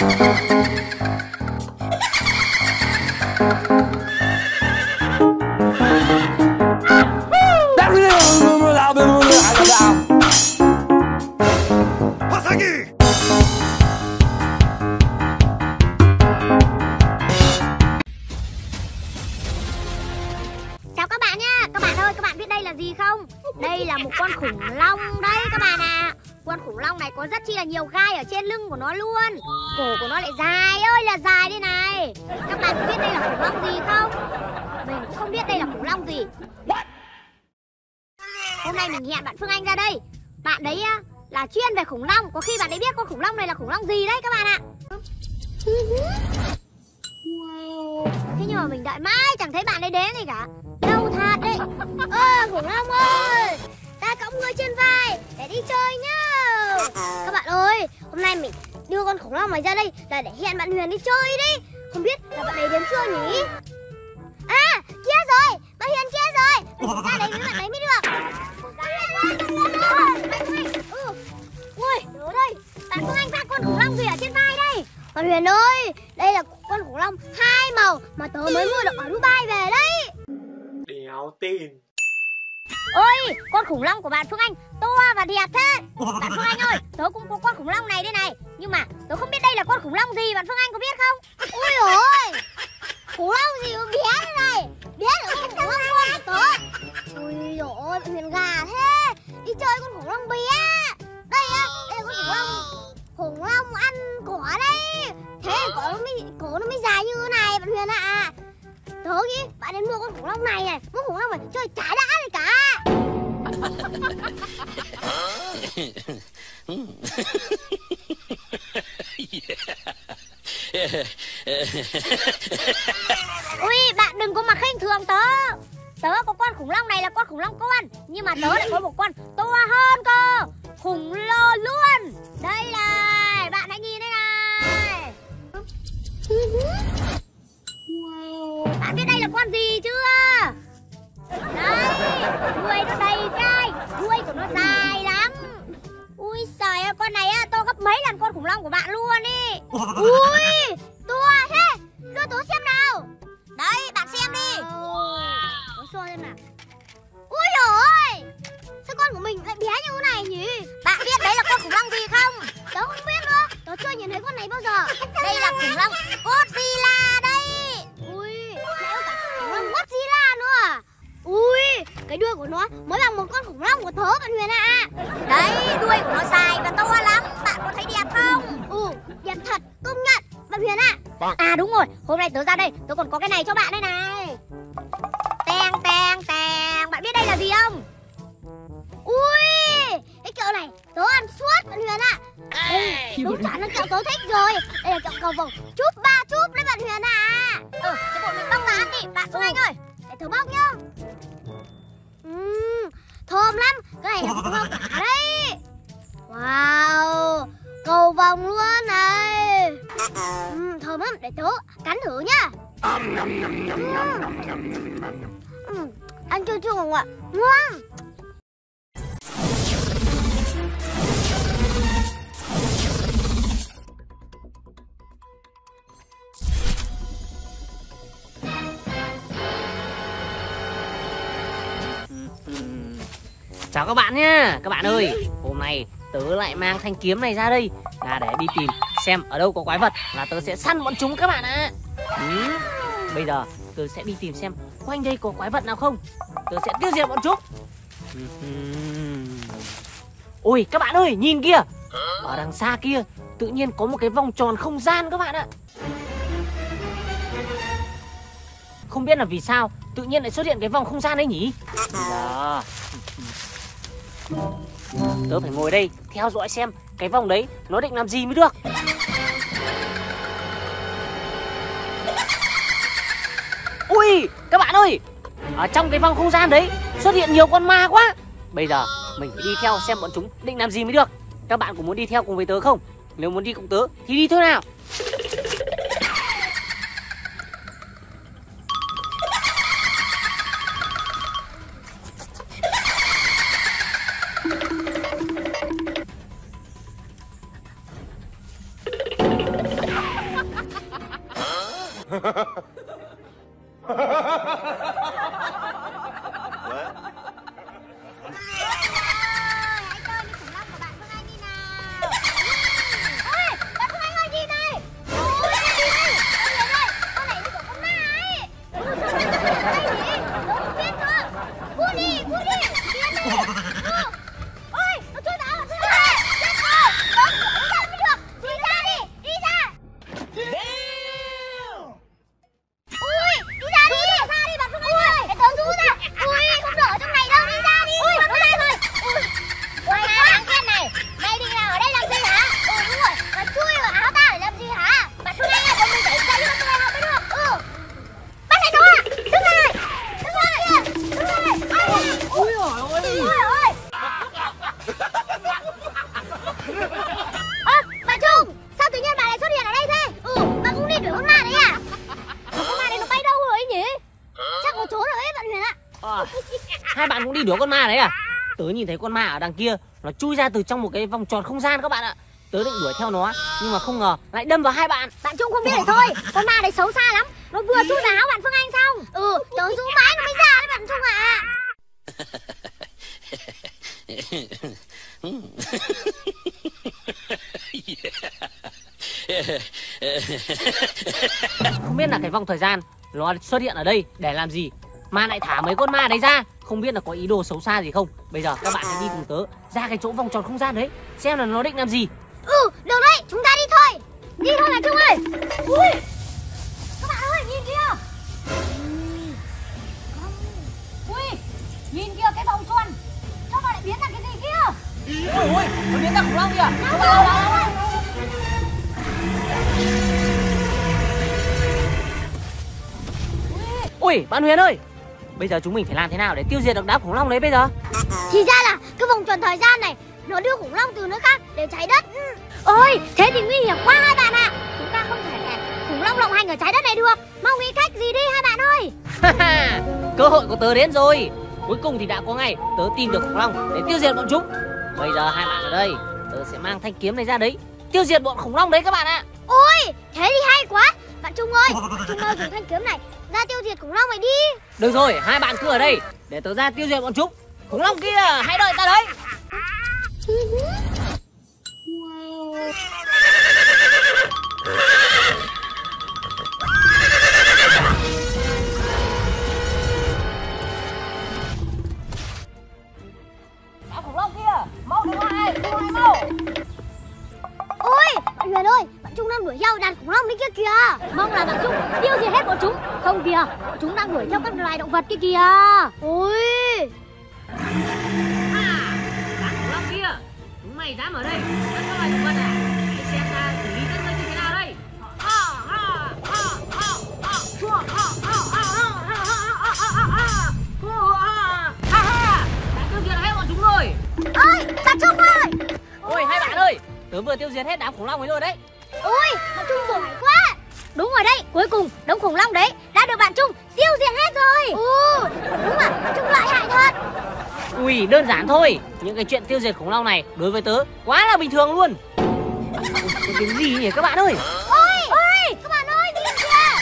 Chào các bạn nhá. Các bạn ơi, các bạn biết đây là gì không? Đây là một con khủng long đấy các bạn ạ. Con khủng long này có rất chi là nhiều gai ở trên lưng của nó luôn. Cổ của nó lại dài ơi là dài đây này. Các bạn có biết đây là khủng long gì không? Mình cũng không biết đây là khủng long gì. Hôm nay mình hẹn bạn Phương Anh ra đây. Bạn đấy là chuyên về khủng long. Có khi bạn ấy biết con khủng long này là khủng long gì đấy các bạn ạ. Thế nhưng mà mình đợi mãi chẳng thấy bạn ấy đến gì cả. Lâu thật đấy. Khủng long ơi, ta cõng ngươi trên vai để đi chơi nhá. Các bạn ơi, hôm nay mình đưa con khủng long này ra đây là để hẹn bạn Huyền đi chơi đi. Không biết là bạn ấy đến chưa nhỉ? À, kia rồi, bạn Huyền kia rồi. Mình phải ra đấy với bạn ấy mới được. Ui, ở đây, bạn Phương Anh phát con khủng long gì ở trên vai đây? Bạn Huyền ơi, đây là con khủng long 2 màu mà tớ mới mua được ở Dubai về đấy. Đéo tin. Ôi, con khủng long của bạn Phương Anh to và đẹp thế. Bạn Phương Anh ơi, tớ cũng có con khủng long này đây này. Nhưng mà tớ không biết đây là con khủng long gì, bạn Phương Anh có biết không? Ui ôi, khủng long gì mà bé thế này. Bé là con khủng long con của tớ. Ui dồi ôi, bạn Huyền gà thế. Đi chơi con khủng long bé. Đây á, đây là con khủng long ăn cỏ đây. Thế cổ nó mới dài như thế này bạn Huyền ạ. Tớ nghĩ bạn nên mua con khủng long này này. Con khủng long này chơi chả đã này cả. Ui, bạn đừng có mà khinh thường tớ. Tớ có con khủng long này là con khủng long con. Nhưng mà tớ lại có một con to hơn cơ. Khủng lồ luôn. Đây này, bạn hãy nhìn đây này. Bạn biết đây là con gì chưa? Đấy, đuôi nó đầy gai, đuôi của nó dài lắm. Ui trời ơi, con này to gấp mấy lần con khủng long của bạn luôn ý. Ui, to thế. Đưa tớ xem nào. Đấy, bạn xem đi. Tớ so xem nào. Ui ôi, sao con của mình lại bé như thế này nhỉ? Bạn biết đấy là con khủng long gì không? Tớ không biết nữa, tớ chưa nhìn thấy con này bao giờ. Đây là khủng long Godzilla đây. Ui, lại cả khủng long Godzilla nữa à? Ui, cái đuôi của nó mới bằng một con khủng long của tớ bạn Huyền ạ. Đấy, đuôi của nó dài và to lắm. Bạn có thấy đẹp không? Đẹp thật, công nhận bạn Huyền ạ. À đúng rồi, hôm nay tớ ra đây tớ còn có cái này cho bạn đây này. Teng teng teng. Bạn biết đây là gì không? Ui, cái kẹo này tớ ăn suốt bạn Huyền ạ. Đúng chắn là kẹo tớ thích rồi. Đây là kẹo cầu vồng chúp 3 chúp đấy bạn Huyền ạ. Thế bọn mình bóc ra ăn đi bạn Phương Anh ơi. Để tớ bóc nhá. Thơm lắm. Cái này là cầu vồng cả đấy. Wow, cầu vồng luôn này. Thơm lắm, để tớ cắn thử nhá. Ăn chua chua không ạ? Ngon. Chào các bạn nhé. Các bạn ơi, hôm nay tớ lại mang thanh kiếm này ra đây là để đi tìm xem ở đâu có quái vật là tớ sẽ săn bọn chúng các bạn ạ. Bây giờ tớ sẽ đi tìm xem quanh đây có quái vật nào không. Tớ sẽ tiêu diệt bọn chúng. Ôi các bạn ơi, nhìn kìa. Ở đằng xa kia tự nhiên có một cái vòng tròn không gian các bạn ạ. Không biết là vì sao tự nhiên lại xuất hiện cái vòng không gian đấy nhỉ? Đó. Tớ phải ngồi đây theo dõi xem cái vòng đấy nó định làm gì mới được. Ui các bạn ơi, ở trong cái vòng không gian đấy xuất hiện nhiều con ma quá. Bây giờ mình phải đi theo xem bọn chúng định làm gì mới được. Các bạn có muốn đi theo cùng với tớ không? Nếu muốn đi cùng tớ thì đi thôi nào. Hãy chơi với khủng long của bạn Phương Anh đi nào. Ôi, bạn Phương Anh ơi, gì đây? Ôi, gì đây? Con này như của con ma ấy. Ôi, sao bạn tập ở đây nhỉ? Đâu không biết nữa. Cút đi, tiến đi. Ôi, nó chui vào, chết rồi. Không ra mới được. Đi ra đi, đi ra. Ui, đi ra đi bạn Phương Anh ơi. Để tớ rú ra. Ui, không đổ ở trong này đâu, đi ra đi. Ui, nó ra rồi. Ui, hai đáng ghét này. Mày đi nào ở đây làm gì hả? Đúng rồi, mày chui vào áo tao để làm gì hả? Bạn Phương Anh ơi, bọn mình phải ra cho tụi mày học mới được. Bắt lại nó ạ. Đứng lại. Ui ôi. Bà Trung, sao tự nhiên bà lại xuất hiện ở đây thế? Bà cũng đi đuổi con ma đấy à? Con ma này nó bay đâu rồi ấy nhỉ? Chắc nó trốn rồi ấy bạn Huyền ạ. Hai bạn cũng đi đuổi con ma đấy à? Tớ nhìn thấy con ma ở đằng kia, nó chui ra từ trong một cái vòng tròn không gian các bạn ạ. Tớ định đuổi theo nó, nhưng mà không ngờ lại đâm vào hai bạn. Bạn Trung không biết thì thôi, con ma này xấu xa lắm. Nó vừa chui vào áo bạn Phương Anh xong. Tớ rú mãi nó mới ra đấy bạn Trung ạ. Không biết là cái vòng thời gian nó xuất hiện ở đây để làm gì mà lại thả mấy con ma đấy ra. Không biết là có ý đồ xấu xa gì không. Bây giờ các bạn hãy đi cùng tớ ra cái chỗ vòng tròn không gian đấy, xem là nó định làm gì. Được đấy, chúng ta đi thôi. Đi thôi bạn Trung ơi. Ui, các bạn ơi, nhìn kìa. Ui, nhìn kìa cái vòng tròn. Sao nó lại biến thành cái gì kia? Ôi, nó biến thành khủng long kìa. Ui, bạn Huyền ơi, bây giờ chúng mình phải làm thế nào để tiêu diệt được đám khủng long đấy bây giờ? Thì ra là cái vòng tròn thời gian này nó đưa khủng long từ nơi khác để trái đất. Ôi, thế thì nguy hiểm quá hai bạn ạ. Chúng ta không thể để khủng long lộng hành ở trái đất này được. Mau nghĩ cách gì đi hai bạn ơi. Cơ hội của tớ đến rồi. Cuối cùng thì đã có ngày tớ tìm được khủng long để tiêu diệt bọn chúng. Bây giờ hai bạn ở đây, tớ sẽ mang thanh kiếm này ra đấy, tiêu diệt bọn khủng long đấy các bạn ạ. Ôi, thế thì hay quá. Bạn Trung ơi, Trung ơi dùng thanh kiếm này ra tiêu diệt khủng long này đi. Được rồi, hai bạn cứ ở đây để tớ ra tiêu diệt bọn chúng. Khủng long kia, hãy đợi ta đấy. Đám khủng long kia, mau đứng lại, mau. Ôi, bạn Huyền ơi, bạn Trung đang đuổi theo đàn khủng long đấy kia kìa. Mong là bạn Trung tiêu diệt hết bọn chúng. Không kìa, bọn chúng đang đuổi theo các loài động vật kia kìa. Ôi, Đám khủng long kia, chúng mày dám ở đây bắt các loài động vật à? Hãy xem ta xử lý các ngươi như thế nào đây. Đã tiêu diệt hết bọn chúng rồi. ôi, bạn Trung ơi. Ôi hai bạn ơi, tớ vừa tiêu diệt hết đám khủng long ấy rồi đấy. Ôi, bạn Trung giỏi quá. Đúng rồi đấy, cuối cùng đống khủng long đấy đã được bạn Trung tiêu diệt hết rồi. Đúng rồi, bạn Trung lợi hại thật. Ui, đơn giản thôi. Những cái chuyện tiêu diệt khủng long này đối với tớ quá là bình thường luôn. Cái tiếng gì nhỉ các bạn ơi? Ôi, các bạn ơi, nhìn kìa.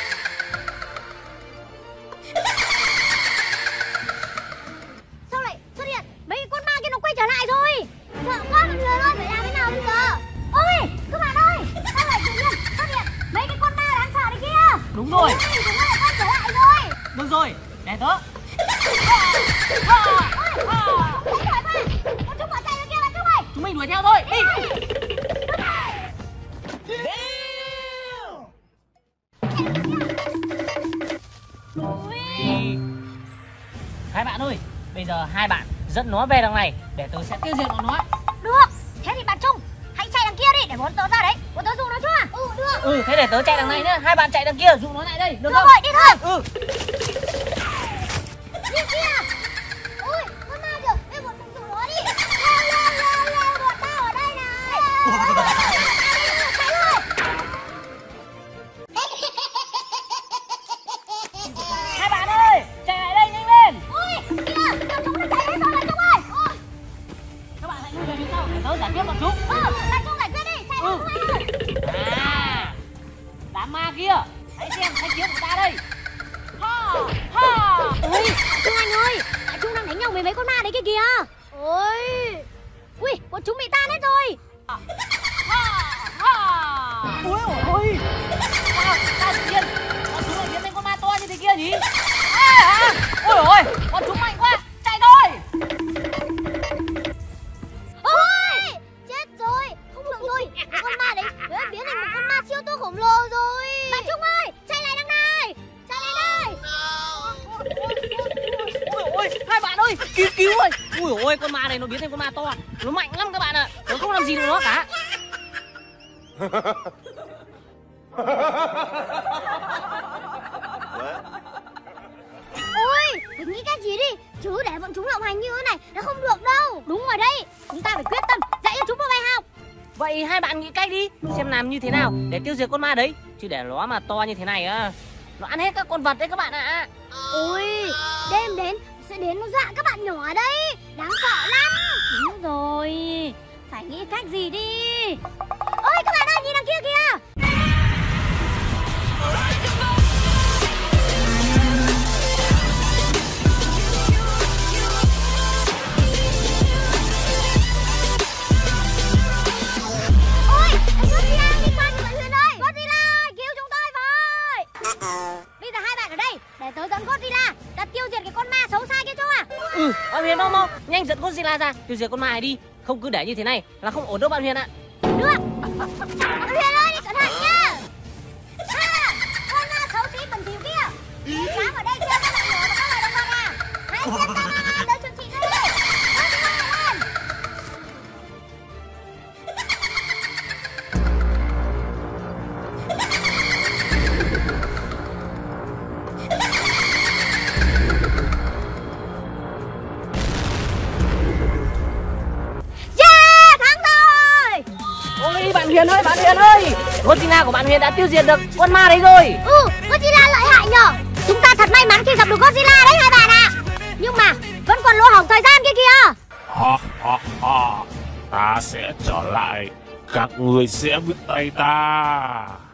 Sao lại xuất hiện mấy con ma kia nó quay trở lại rồi? Sợ quá bạn Huyền ơi, phải làm thế nào bây giờ? Ôi, các bạn ơi, sao lại tự nhiên xuất hiện mấy cái con ma đáng sợ đấy kia? Đúng rồi. Chúng nó lại quay trở lại rồi. Được rồi, để tớ. Bọn chúng bỏ chạy rồi kia bạn Trung ơi. Chúng mình đuổi theo thôi, đi. Hai bạn ơi, bây giờ hai bạn dẫn nó về đằng này để tớ sẽ tiêu diệt bọn nó. Được, thế thì bạn Trung hãy chạy đằng kia đi để bọn tớ ra đấy. Bọn tớ dụ nó chưa? Được. Thế để tớ chạy đằng này nhá. Hai bạn chạy đằng kia, dụ nó lại đây, được Được không? rồi, đi thôi. Đi kia. Ui, con ma kìa, bây bọn mình dụ nó đi. Leo, bọn tao ở đây này. Chạy thôi. Hai bạn ơi, chạy lại đây nhanh lên. Ui, kìa, bọn chúng đã chạy hết rồi bạn Trung ơi. Các bạn hãy lui về phía sau để tớ giải quyết bọn chúng. Bạn Trung giải quyết đi, chạy thôi. Đám ma kia, Hãy xem thanh kiếm của ta đây. Ha ha. Ôi, Trung Anh ơi, Trung đang đánh nhau với mấy con ma đấy kia kìa. Ôi, ui, bọn chúng bị tan hết rồi. Ôi ôi. Sao tự nhiên bọn chúng lại biến thành con ma to như thế kia nhỉ? Ôi ôi, bọn chúng mạnh quá, chạy thôi. Ôi, chết rồi, không được rồi. Con ma đấy đã biến thành một con ma siêu to khổng lồ rồi. Bạn Trung ơi, chạy lại đằng này, chạy lại đây. Ôi ôi, hai bạn ơi, cứu ơi. Ui ôi, con ma này nó biến thành con ma to, nó mạnh lắm các bạn ạ. Nó không làm gì được nó cả. Ôi, phải nghĩ cách gì đi, chứ để bọn chúng lộng hành như thế này nó không được đâu. Đúng rồi đấy, chúng ta phải quyết tâm dạy cho chúng một bài học. Vậy hai bạn nghĩ cách đi, xem làm như thế nào để tiêu diệt con ma đấy. Chứ để nó mà to như thế này á, nó ăn hết các con vật đấy các bạn ạ. Ôi, đêm đến sẽ đến nó dọa các bạn nhỏ đấy, đáng sợ lắm. Đúng rồi, phải nghĩ cách gì đi. Ôi các bạn ơi, nhìn đằng kia kìa. Ôi, anh Godzilla đi qua kìa bạn Huyền ơi. Godzilla, cứu chúng tôi với. Bây giờ hai bạn ở đây để tớ dẫn Godzilla ta tiêu diệt cái con ma xấu xa kia cho à. Bạn Huyền mau nhanh dẫn Godzilla ra tiêu diệt con ma này đi. Không cứ để như thế này là không ổn đâu bạn Huyền ạ. Được. Bạn Huyền ơi, đi cẩn thận nha. Con ma xấu xí bẩn thỉu kia dám ở đây chơi các bạn nhỏ và các loài động vật à. Hãy giết ta tới trừng trị đây. Godzilla lên. Yeah, thắng rồi. Ôi bạn Huyền ơi, Godzilla của bạn Huyền đã tiêu diệt được con ma đấy rồi. Godzilla lợi hại nhở. Chúng ta thật may mắn khi gặp được Godzilla đấy hai bạn ạ. Nhưng mà vẫn còn lỗ hổng thời gian kia kìa. Ha ha ha, ta sẽ trở lại, các người sẽ biết tay ta.